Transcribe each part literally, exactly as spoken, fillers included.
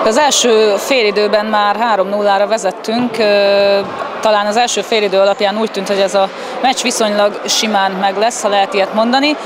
Az első félidőben már három nullára vezettünk, talán az első félidő alapján úgy tűnt, hogy ez a meccs viszonylag simán meg lesz, ha lehet ilyet mondani.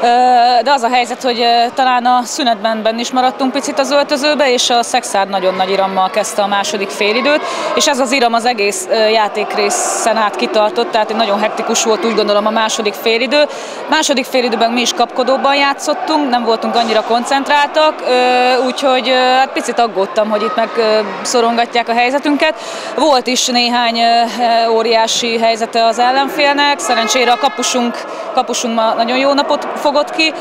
De az a helyzet, hogy talán a szünetben benn is maradtunk picit az öltözőbe, és a Szekszárd nagyon nagy irammal kezdte a második félidőt, és ez az iram az egész játékrészen át kitartott, tehát egy nagyon hektikus volt, úgy gondolom, a második félidő. Második félidőben mi is kapkodóban játszottunk, nem voltunk annyira koncentráltak, úgyhogy hát picit aggódtam, hogy itt megszorongatják a helyzetünket. Volt is néhány óriási helyzete az ellenfélnek, szerencsére a kapusunk, kapusunk ma nagyon jó napot fogott ki.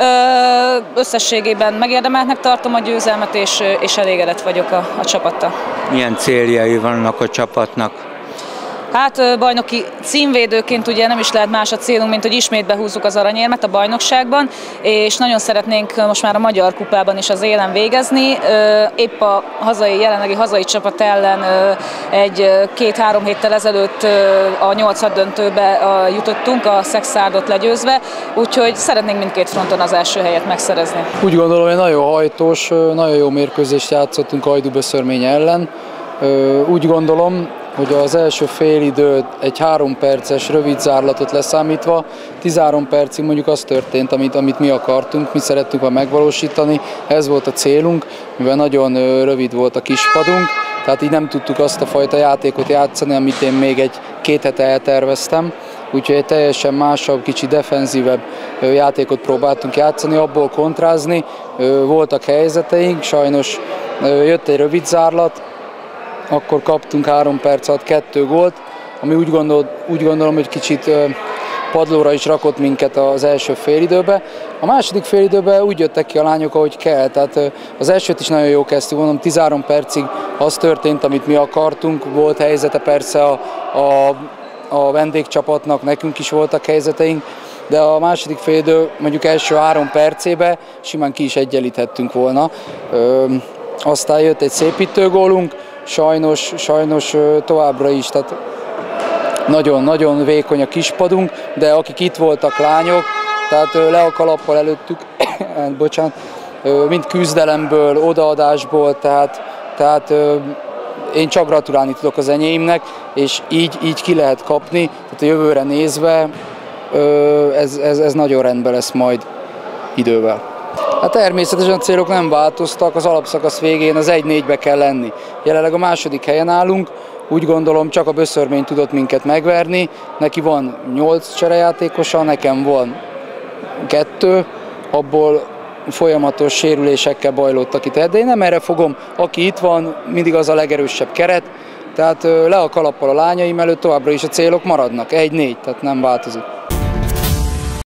Összességében megérdemeltnek tartom a győzelmet, és, és elégedett vagyok a, a csapattal. Milyen céljai vannak a csapatnak? Hát bajnoki címvédőként ugye nem is lehet más a célunk, mint hogy ismét behúzzuk az aranyérmet a bajnokságban, és nagyon szeretnénk most már a Magyar Kupában is az élen végezni. Épp a hazai, jelenlegi hazai csapat ellen egy két-három héttel ezelőtt a nyolcad döntőbe jutottunk, a Szekszárdot legyőzve, úgyhogy szeretnénk mindkét fronton az első helyet megszerezni. Úgy gondolom, hogy nagyon hajtós, nagyon jó mérkőzést játszottunk Hajdú-Beszörmény ellen. Úgy gondolom, hogy az első félidő egy három perces rövid zárlatot leszámítva, tizenhárom percig mondjuk az történt, amit, amit mi akartunk, mi szerettünk volna megvalósítani, ez volt a célunk, mivel nagyon rövid volt a kispadunk, tehát így nem tudtuk azt a fajta játékot játszani, amit én még egy két hete elterveztem, úgyhogy egy teljesen másabb, kicsi defenzívebb játékot próbáltunk játszani, abból kontrázni, voltak helyzeteink, sajnos jött egy rövid zárlat, akkor kaptunk három perc alatt kettő gólt, ami úgy, gondol, úgy gondolom, hogy kicsit padlóra is rakott minket az első félidőbe. A második félidőben úgy jöttek ki a lányok, ahogy kell, tehát az elsőt is nagyon jó kezdtük, mondom, tizenhárom percig az történt, amit mi akartunk, volt helyzete persze a, a, a vendégcsapatnak, nekünk is voltak helyzeteink, de a második félidő mondjuk első három percébe simán ki is egyenlíthettünk volna. Ö, aztán jött egy szépítőgólunk, Sajnos, sajnos továbbra is, tehát nagyon-nagyon vékony a kispadunk, de akik itt voltak lányok, tehát le a kalappal előttük, bocsánat, mind küzdelemből, odaadásból, tehát, tehát én csak gratulálni tudok az enyéimnek, és így, így ki lehet kapni, tehát a jövőre nézve ez, ez, ez nagyon rendben lesz majd idővel. Hát természetesen a célok nem változtak, az alapszakasz végén az egy négybe kell lenni. Jelenleg a második helyen állunk, úgy gondolom csak a Beszörmény tudott minket megverni, neki van nyolc cserejátékosa, nekem van kettő, abból folyamatos sérülésekkel bajlottak itt, de én nem erre fogom, aki itt van, mindig az a legerősebb keret, tehát le a kalappal a lányaim előtt továbbra is a célok maradnak, egy négy, tehát nem változik.